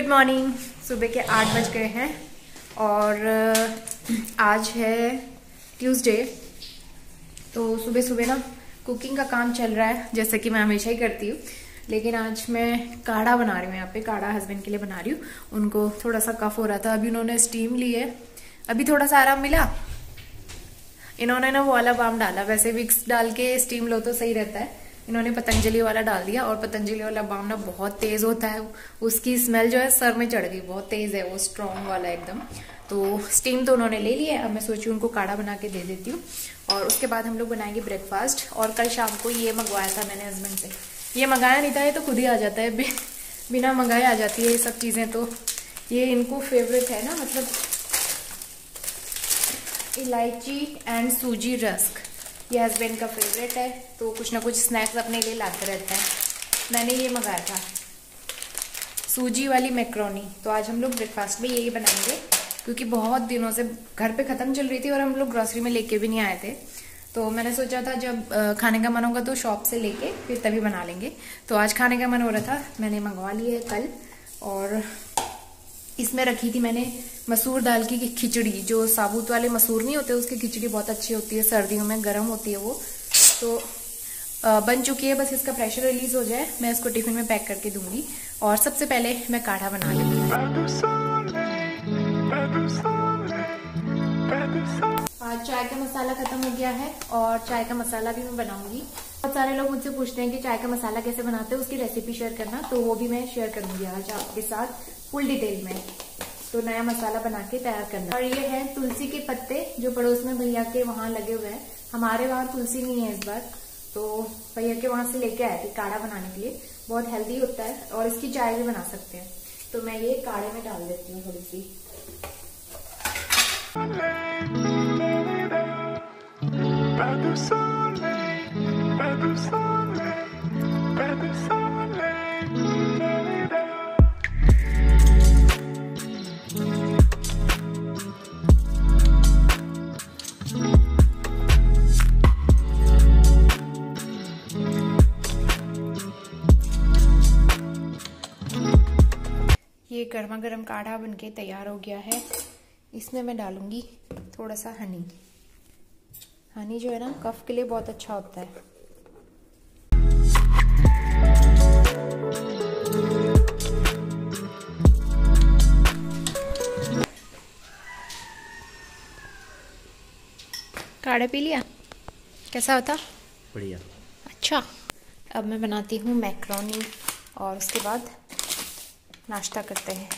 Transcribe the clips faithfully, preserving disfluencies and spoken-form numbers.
Good morning. सुबह के आठ बज गए हैं और आज है ट्यूसडे। तो सुबह सुबह ना कुकिंग का काम चल रहा है, जैसे कि मैं हमेशा ही करती हूँ। लेकिन आज मैं काढ़ा बना रही हूँ। यहाँ पे काढ़ा हस्बैंड के लिए बना रही हूँ। उनको थोड़ा सा कफ हो रहा था, अभी उन्होंने स्टीम ली है, अभी थोड़ा सा आराम मिला। इन्होंने ना वो वाला बाम डाला, वैसे विक्स डाल के स्टीम लो तो सही रहता है, इन्होंने पतंजलि वाला डाल दिया। और पतंजलि वाला बाम ना बहुत तेज होता है, उसकी स्मेल जो है सर में चढ़ गई, बहुत तेज है वो, स्ट्रॉन्ग वाला एकदम। तो स्टीम तो उन्होंने ले लिया है, अब मैं सोची उनको काढ़ा बना के दे देती हूँ और उसके बाद हम लोग बनाएंगे ब्रेकफास्ट। और कल शाम को ये मंगवाया था मैंने हस्बैंड से, ये मंगाया नहीं था, ये तो खुद ही आ जाता है, बिना मंगाए आ जाती है ये सब चीजें। तो ये इनको फेवरेट है ना, मतलब इलायची एंड सूजी रस्क, ये हस्बैंड का फेवरेट है। तो कुछ ना कुछ स्नैक्स अपने लिए लाते रहता है। मैंने ये मंगाया था सूजी वाली मैक्रोनी। तो आज हम लोग ब्रेकफास्ट में यही बनाएंगे, क्योंकि बहुत दिनों से घर पे खत्म चल रही थी और हम लोग ग्रोसरी में लेके भी नहीं आए थे। तो मैंने सोचा था जब खाने का मन होगा तो शॉप से लेके फिर तभी बना लेंगे। तो आज खाने का मन हो रहा था, मैंने मंगवा ली है कल। और इसमें रखी थी मैंने मसूर दाल की खिचड़ी, जो साबुत वाले मसूर नहीं होते, उसकी खिचड़ी बहुत अच्छी होती है, सर्दियों में गर्म होती है वो। तो बन चुकी है, बस इसका प्रेशर रिलीज हो जाए, मैं इसको टिफिन में पैक करके दूंगी। और सबसे पहले मैं काढ़ा बना लूंगी। आज चाय का मसाला खत्म हो गया है और चाय का मसाला भी मैं बनाऊंगी। बहुत सारे लोग मुझसे पूछते हैं कि चाय का मसाला कैसे बनाते हैं, उसकी रेसिपी शेयर करना, तो वो भी मैं शेयर करूंगी आज आपके साथ फुल डिटेल में। तो नया मसाला बना के तैयार करना। और ये है तुलसी के पत्ते, जो पड़ोस में भैया के वहां लगे हुए हैं। हमारे वहां तुलसी नहीं है इस बार, तो भैया के वहां से लेके आए थे काढ़ा बनाने के लिए। बहुत हेल्दी होता है और इसकी चाय भी बना सकते हैं। तो मैं ये काढ़े में डाल देती हूँ थोड़ी सी। ये गर्मा गर्म काढ़ा बनके तैयार हो गया है। इसमें मैं डालूंगी थोड़ा सा हनी। हनी जो है ना कफ के लिए बहुत अच्छा होता है। काढ़ा पी लिया, कैसा होता? बढ़िया। अच्छा, अब मैं बनाती हूँ मैक्रोनी और उसके बाद नाश्ता करते हैं।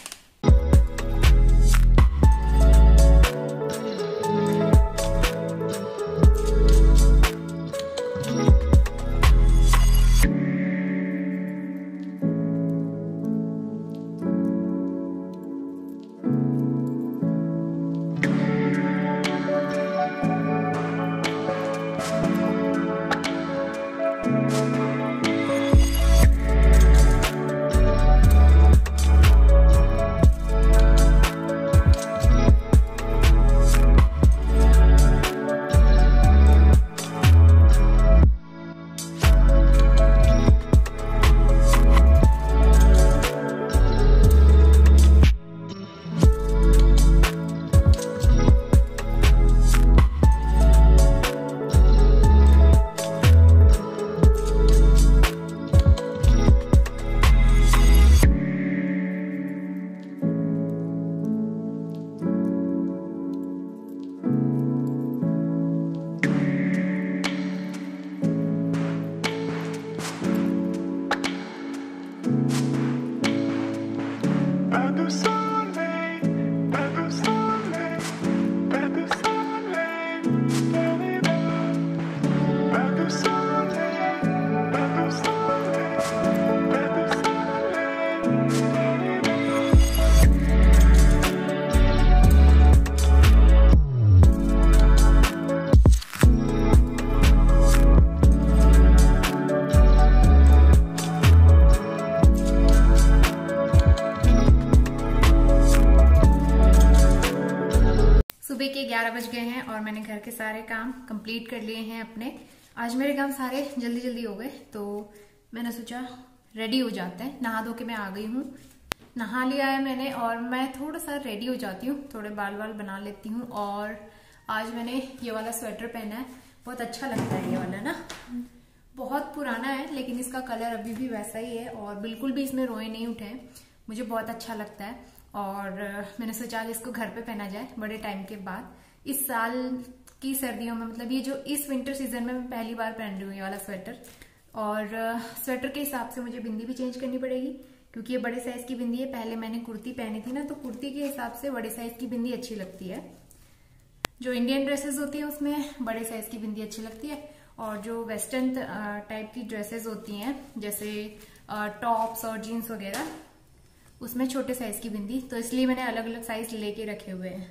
सुबह के ग्यारह बज गए हैं और मैंने घर के सारे काम कंप्लीट कर लिए हैं अपने। आज मेरे काम सारे जल्दी जल्दी हो गए, तो मैंने सोचा रेडी हो जाते हैं। नहा धो के मैं आ गई हूँ। नहा लिया है मैंने और मैं थोड़ा सा रेडी हो जाती हूँ, थोड़े बाल बाल बना लेती हूँ। और आज मैंने ये वाला स्वेटर पहना है, बहुत अच्छा लगता है ये वाला ना। बहुत पुराना है लेकिन इसका कलर अभी भी वैसा ही है और बिल्कुल भी इसमें रोए नहीं उठे हैं। मुझे बहुत अच्छा लगता है और मैंने सोचा आज इसको घर पे पहना जाए बड़े टाइम के बाद। इस साल की सर्दियों में, मतलब ये जो इस विंटर सीजन में मैं पहली बार पहन रही हूँ ये वाला स्वेटर। और स्वेटर के हिसाब से मुझे बिंदी भी चेंज करनी पड़ेगी क्योंकि ये बड़े साइज की बिंदी है। पहले मैंने कुर्ती पहनी थी ना, तो कुर्ती के हिसाब से बड़े साइज की बिंदी अच्छी लगती है। जो इंडियन ड्रेसेस होती है उसमें बड़े साइज की बिंदी अच्छी लगती है और जो वेस्टर्न टाइप की ड्रेसेस होती हैं जैसे टॉप्स और जीन्स वगैरह, उसमें छोटे साइज की बिंदी। तो इसलिए मैंने अलग अलग साइज लेके रखे हुए हैं।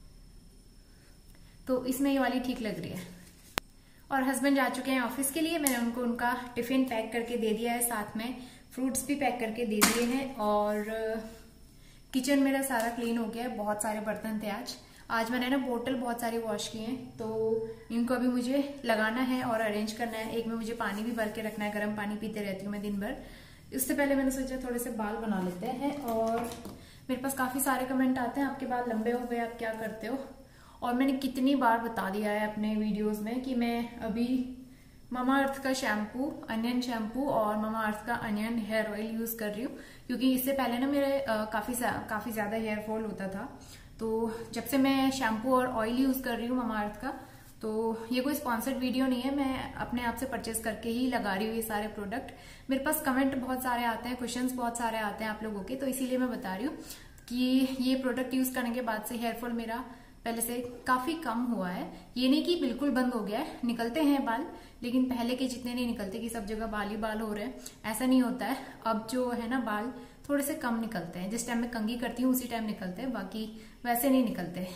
तो इसमें ये वाली ठीक लग रही है। और हस्बैंड जा चुके हैं ऑफिस के लिए, मैंने उनको उनका टिफिन पैक करके दे दिया है, साथ में फ्रूट्स भी पैक करके दे दिए हैं। और किचन मेरा सारा क्लीन हो गया है, बहुत सारे बर्तन थे आज। आज मैंने ना बोतल बहुत सारी वॉश किए हैं, तो इनको अभी मुझे लगाना है और अरेंज करना है। एक में मुझे पानी भी भर के रखना है, गर्म पानी पीते रहती हूँ मैं दिन भर। इससे पहले मैंने सोचा थोड़े से बाल बना लेते हैं। और मेरे पास काफी सारे कमेंट आते हैं, आपके बाल लंबे हो गए, आप क्या करते हो। और मैंने कितनी बार बता दिया है अपने वीडियोस में कि मैं अभी ममा अर्थ का शैम्पू, अनियन शैम्पू और ममा अर्थ का अनियन हेयर ऑयल यूज कर रही हूँ क्योंकि इससे पहले ना मेरे आ, काफी काफी ज्यादा हेयर फॉल होता था। तो जब से मैं शैम्पू और ऑयल यूज कर रही हूँ ममा अर्थ का, तो ये कोई स्पॉन्सर्ड वीडियो नहीं है, मैं अपने आप से परचेज करके ही लगा रही हूँ ये सारे प्रोडक्ट। मेरे पास कमेंट बहुत सारे आते हैं, क्वेश्चंस बहुत सारे आते हैं आप लोगों के, तो इसीलिए मैं बता रही हूँ कि ये प्रोडक्ट यूज करने के बाद से हेयरफॉल मेरा पहले से काफी कम हुआ है। ये नहीं कि बिल्कुल बंद हो गया है, निकलते हैं बाल, लेकिन पहले के जितने नहीं निकलते कि सब जगह बाल ही बाल हो रहे हैं, ऐसा नहीं होता है। अब जो है ना बाल थोड़े से कम निकलते हैं, जिस टाइम मैं कंघी करती हूँ उसी टाइम निकलते हैं, बाकी वैसे नहीं निकलते।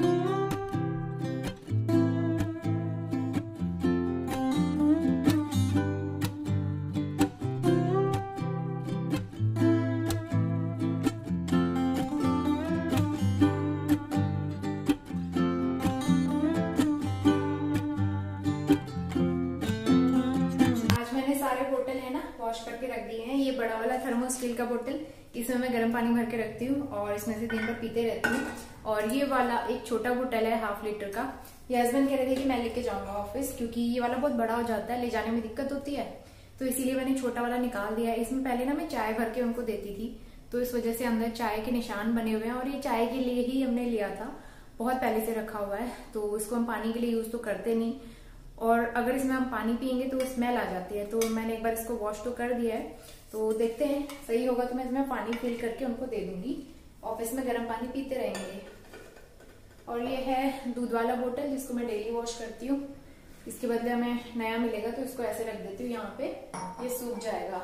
वॉश करके रख दिए हैं। ये बड़ा वाला थर्मो स्टील का बोतल, इसमें मैं गर्म पानी भर के रखती हूँ और इसमें से दिन भर पीते रहती हूँ। और ये वाला एक छोटा बोतल है हाफ लीटर का, ये हस्बैंड कह रहे थे कि मैं लेके जाऊंगा ऑफिस क्योंकि ये वाला बहुत बड़ा हो जाता है, ले जाने में दिक्कत होती है, तो इसीलिए मैंने छोटा वाला निकाल दिया है। इसमें पहले ना मैं चाय भर के उनको देती थी, तो इस वजह से अंदर चाय के निशान बने हुए हैं और ये चाय के लिए ही हमने लिया था, बहुत पहले से रखा हुआ है, तो इसको हम पानी के लिए यूज तो करते नहीं और अगर इसमें हम पानी पियेंगे तो स्मेल आ जाती है। तो मैंने एक बार इसको वॉश तो कर दिया है, तो देखते हैं सही होगा तो मैं इसमें पानी फिल करके उनको दे दूंगी, ऑफिस में गर्म पानी पीते रहेंगे। और ये है दूध वाला बोतल जिसको मैं डेली वॉश करती हूँ, इसके बदले हमें नया मिलेगा तो इसको ऐसे रख देती हूँ यहाँ पे, ये सूख जाएगा।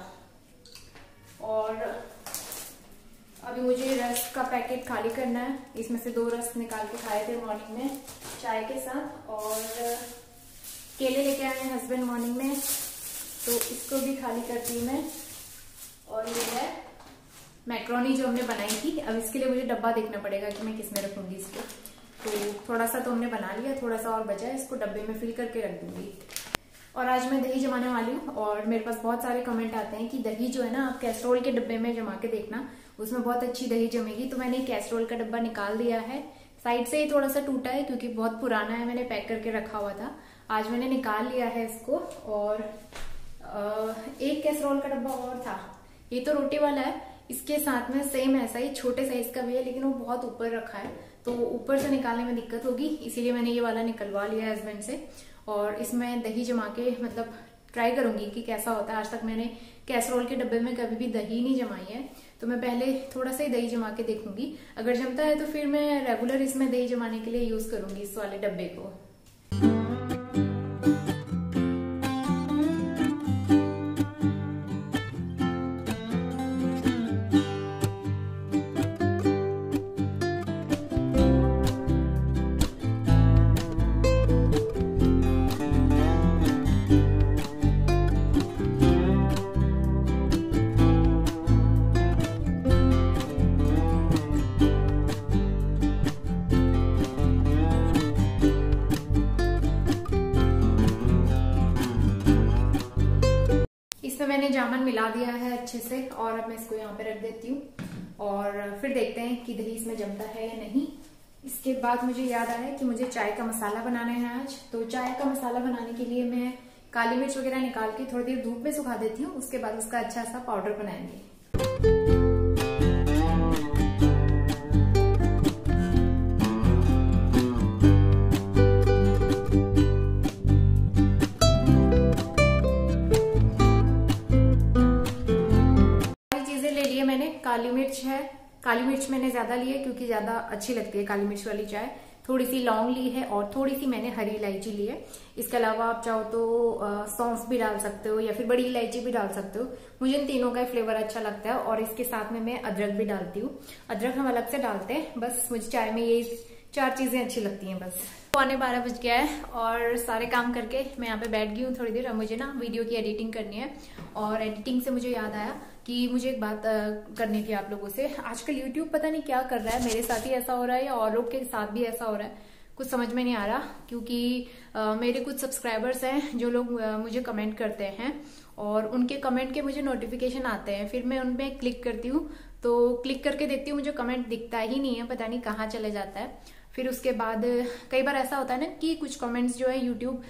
और अभी मुझे रस्क का पैकेट खाली करना है, इसमें से दो रस्क निकाल के खाए थे मॉर्निंग में चाय के साथ, और केले लेके आए हैं हस्बैंड मॉर्निंग में, तो इसको भी खाली करती हूँ मैं। और ये है मैक्रोनी जो हमने बनाई थी, अब इसके लिए मुझे डब्बा देखना पड़ेगा कि मैं किस में रखूंगी इसको। तो थोड़ा सा तो हमने बना लिया, थोड़ा सा और बचा है, इसको डब्बे में फिल करके रख दूंगी। और आज मैं दही जमाने वाली हूँ और मेरे पास बहुत सारे कमेंट आते हैं कि दही जो है ना आप कैस्ट्रोल के डब्बे में जमा के देखना, उसमें बहुत अच्छी दही जमेगी। तो मैंने कैस्ट्रोल का डब्बा निकाल दिया है, साइड से ही थोड़ा सा टूटा है क्योंकि बहुत पुराना है, मैंने पैक करके रखा हुआ था। आज मैंने निकाल लिया है इसको। और एक कैसरोल का डब्बा और था, ये तो रोटी वाला है, इसके साथ में सेम ऐसा ही छोटे साइज का भी है लेकिन वो बहुत ऊपर रखा है, तो ऊपर से निकालने में दिक्कत होगी, इसीलिए मैंने ये वाला निकलवा लिया है हस्बैंड से। और इसमें दही जमा के मतलब ट्राई करूंगी कि कैसा होता है। आज तक मैंने कैसरोल के डब्बे में कभी भी दही नहीं जमाई है, तो मैं पहले थोड़ा सा ही दही जमा के देखूंगी, अगर जमता है तो फिर मैं रेगुलर इसमें दही जमाने के लिए यूज करूंगी इस वाले डब्बे को। मैंने जामन मिला दिया है अच्छे से और अब मैं इसको यहाँ पे रख देती हूँ। और फिर देखते हैं कि दही इसमें जमता है या नहीं। इसके बाद मुझे याद आया कि मुझे चाय का मसाला बनाना है आज। तो चाय का मसाला बनाने के लिए मैं काली मिर्च वगैरह निकाल के थोड़ी देर धूप में सुखा देती हूँ, उसके बाद उसका अच्छा सा पाउडर बनाएंगे। चीजें ले लिए मैंने, काली मिर्च है, काली मिर्च मैंने ज्यादा ली है क्योंकि ज्यादा अच्छी लगती है काली मिर्च वाली चाय। थोड़ी सी लौंग ली है और थोड़ी सी मैंने हरी इलायची ली है। इसके अलावा आप चाहो तो सौंफ भी डाल सकते हो या फिर बड़ी इलायची भी डाल सकते हो। मुझे इन तीनों का फ्लेवर अच्छा लगता है और इसके साथ में मैं अदरक भी डालती हूँ। अदरक हम अलग से डालते हैं, बस मुझे चाय में ये चार चीजें अच्छी लगती हैं बस। पौने बारह बज गया है और सारे काम करके मैं यहाँ पे बैठ गई हूँ थोड़ी देर। अब मुझे ना वीडियो की एडिटिंग करनी है और एडिटिंग से मुझे याद आया कि मुझे एक बात करनी थी आप लोगों से। आजकल यूट्यूब पता नहीं क्या कर रहा है, मेरे साथ ही ऐसा हो रहा है या और लोग के साथ भी ऐसा हो रहा है, कुछ समझ में नहीं आ रहा। क्योंकि आ, मेरे कुछ सब्सक्राइबर्स हैं जो लोग आ, मुझे कमेंट करते हैं और उनके कमेंट के मुझे नोटिफिकेशन आते हैं, फिर मैं उनमें क्लिक करती हूँ तो क्लिक करके देखती हूँ, मुझे कमेंट दिखता ही नहीं है, पता नहीं कहाँ चले जाता है। फिर उसके बाद कई बार ऐसा होता है ना कि कुछ कमेंट्स जो है यूट्यूब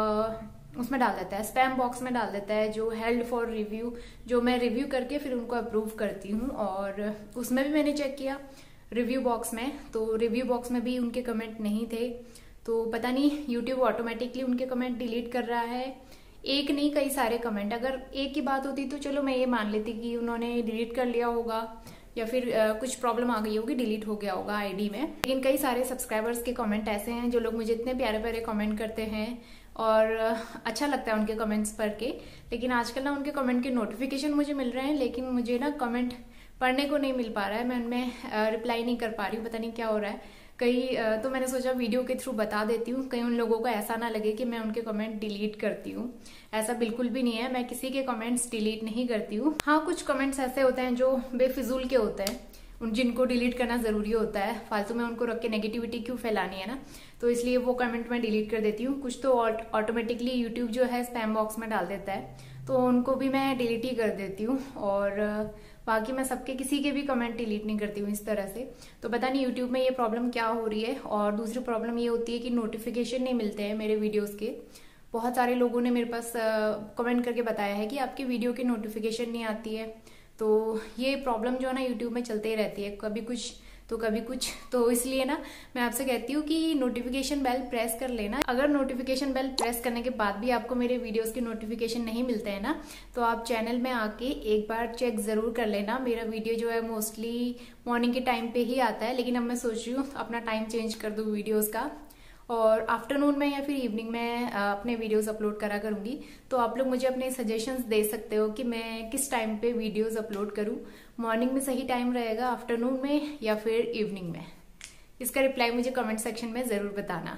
उसमें डाल देता है, स्पैम बॉक्स में डाल देता है, जो हेल्ड फॉर रिव्यू, जो मैं रिव्यू करके फिर उनको अप्रूव करती हूँ। और उसमें भी मैंने चेक किया रिव्यू बॉक्स में, तो रिव्यू बॉक्स में भी उनके कमेंट नहीं थे। तो पता नहीं यूट्यूब ऑटोमेटिकली उनके कमेंट डिलीट कर रहा है। एक नहीं कई सारे कमेंट, अगर एक की बात होती तो चलो मैं ये मान लेती कि उन्होंने डिलीट कर लिया होगा या फिर uh, कुछ प्रॉब्लम आ गई होगी, डिलीट हो गया होगा आईडी में। लेकिन कई सारे सब्सक्राइबर्स के कमेंट ऐसे हैं जो लोग मुझे इतने प्यारे प्यारे कमेंट करते हैं और uh, अच्छा लगता है उनके कमेंट्स पढ़ के। लेकिन आजकल ना उनके कमेंट के नोटिफिकेशन मुझे मिल रहे हैं, लेकिन मुझे ना कमेंट पढ़ने को नहीं मिल पा रहा है, मैं उनमें रिप्लाई नहीं कर पा रही हूँ, पता नहीं क्या हो रहा है। कई तो मैंने सोचा वीडियो के थ्रू बता देती हूँ, कहीं उन लोगों को ऐसा ना लगे कि मैं उनके कमेंट डिलीट करती हूँ। ऐसा बिल्कुल भी नहीं है, मैं किसी के कमेंट्स डिलीट नहीं करती हूँ। हाँ, कुछ कमेंट्स ऐसे होते हैं जो बेफिजूल के होते हैं, उन जिनको डिलीट करना जरूरी होता है, फालतू में उनको रख के नेगेटिविटी क्यों फैलानी है ना, तो इसलिए वो कमेंट मैं डिलीट कर देती हूँ। कुछ तो ऑटोमेटिकली यूट्यूब जो है स्पैम बॉक्स में डाल देता है, तो उनको भी मैं डिलीट ही कर देती हूँ। और बाकी मैं सबके किसी के भी कमेंट डिलीट नहीं करती हूँ इस तरह से। तो पता नहीं यूट्यूब में ये प्रॉब्लम क्या हो रही है। और दूसरी प्रॉब्लम ये होती है कि नोटिफिकेशन नहीं मिलते हैं मेरे वीडियोस के। बहुत सारे लोगों ने मेरे पास कमेंट करके बताया है कि आपकी वीडियो की नोटिफिकेशन नहीं आती है। तो ये प्रॉब्लम जो है ना यूट्यूब में चलते ही रहती है, कभी कुछ तो कभी कुछ। तो इसलिए ना मैं आपसे कहती हूँ कि नोटिफिकेशन बेल प्रेस कर लेना। अगर नोटिफिकेशन बेल प्रेस करने के बाद भी आपको मेरे वीडियोस के नोटिफिकेशन नहीं मिलते हैं ना, तो आप चैनल में आके एक बार चेक जरूर कर लेना। मेरा वीडियो जो है मोस्टली मॉर्निंग के टाइम पे ही आता है, लेकिन अब मैं सोच रही हूँ अपना टाइम चेंज कर दूँ वीडियोज का और आफ्टरनून में या फिर इवनिंग में अपने वीडियोस अपलोड करा करूंगी। तो आप लोग मुझे अपने सजेशंस दे सकते हो कि मैं किस टाइम पे वीडियोस अपलोड करूं, मॉर्निंग में सही टाइम रहेगा, आफ्टरनून में या फिर इवनिंग में। इसका रिप्लाई मुझे कमेंट सेक्शन में जरूर बताना।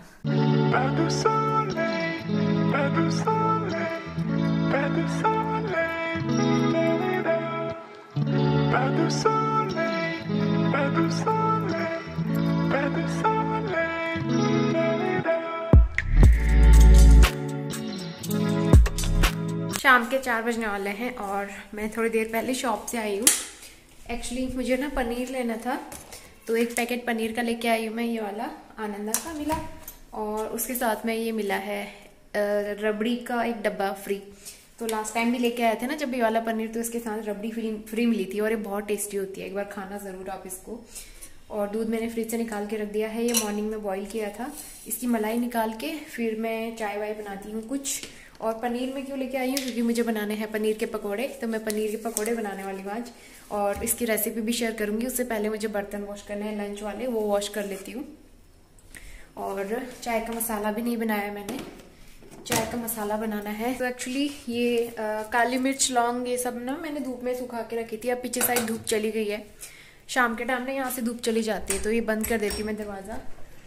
शाम के चार बजने वाले हैं और मैं थोड़ी देर पहले शॉप से आई हूँ। एक्चुअली मुझे ना पनीर लेना था, तो एक पैकेट पनीर का लेके आई हूँ मैं, ये वाला आनंदा का मिला और उसके साथ में ये मिला है रबड़ी का एक डब्बा फ्री। तो लास्ट टाइम भी लेके आए थे ना जब ये वाला पनीर, तो इसके साथ रबड़ी फ्री फ्री मिली थी और ये बहुत टेस्टी होती है, एक बार खाना जरूर आप इसको। और दूध मैंने फ्रिज से निकाल के रख दिया है, ये मॉर्निंग में बॉईल किया था। इसकी मलाई निकाल के फिर मैं चाय वाय बनाती हूँ कुछ। और पनीर में क्यों लेके आई हूँ, क्योंकि मुझे बनाने हैं पनीर के पकोड़े, तो मैं पनीर के पकोड़े बनाने वाली हूँ आज और इसकी रेसिपी भी शेयर करूंगी। उससे पहले मुझे बर्तन वॉश करने हैं लंच वाले, वो वॉश कर लेती हूँ। और चाय का मसाला भी नहीं बनाया मैंने, चाय का मसाला बनाना है। तो एक्चुअली ये आ, काली मिर्च लौंग ये सब ना मैंने धूप में सुखा के रखी थी। अब पीछे साइड धूप चली गई है, शाम के टाइम ना यहाँ से धूप चली जाती है, तो ये बंद कर देती हूँ मैं दरवाजा।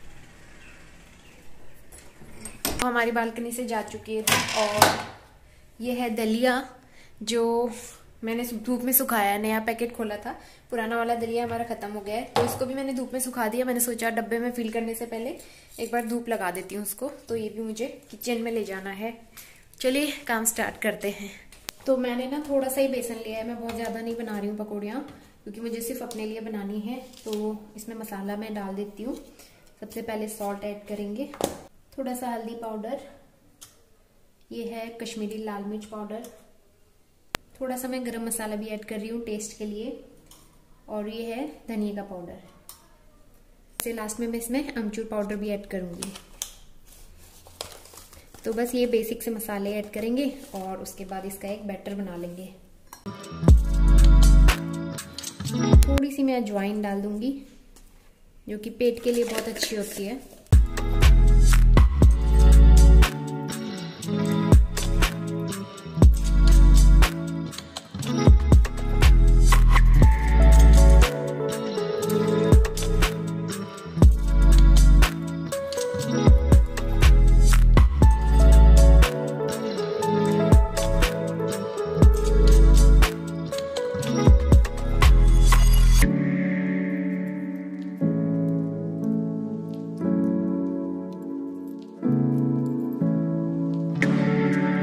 तो हमारी बालकनी से जा चुकी है और ये है दलिया जो मैंने धूप में सुखाया है। नया पैकेट खोला था, पुराना वाला दलिया हमारा खत्म हो गया है, तो इसको भी मैंने धूप में सुखा दिया। मैंने सोचा डब्बे में फिल करने से पहले एक बार धूप लगा देती हूँ उसको। तो ये भी मुझे किचन में ले जाना है। चलिए काम स्टार्ट करते हैं। तो मैंने ना थोड़ा सा ही बेसन लिया है, मैं बहुत ज्यादा नहीं बना रही हूँ पकौड़ियाँ, क्योंकि मुझे सिर्फ अपने लिए बनानी है। तो इसमें मसाला मैं डाल देती हूँ। सबसे पहले सॉल्ट ऐड करेंगे, थोड़ा सा हल्दी पाउडर, ये है कश्मीरी लाल मिर्च पाउडर, थोड़ा सा मैं गरम मसाला भी ऐड कर रही हूँ टेस्ट के लिए, और ये है धनिया का पाउडर। से लास्ट में मैं इसमें अमचूर पाउडर भी ऐड करूंगी। तो बस ये बेसिक से मसाले ऐड करेंगे और उसके बाद इसका एक बैटर बना लेंगे। थोड़ी सी मैं अजवाइन डाल दूंगी जो कि पेट के लिए बहुत अच्छी होती है।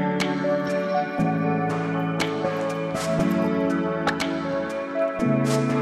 you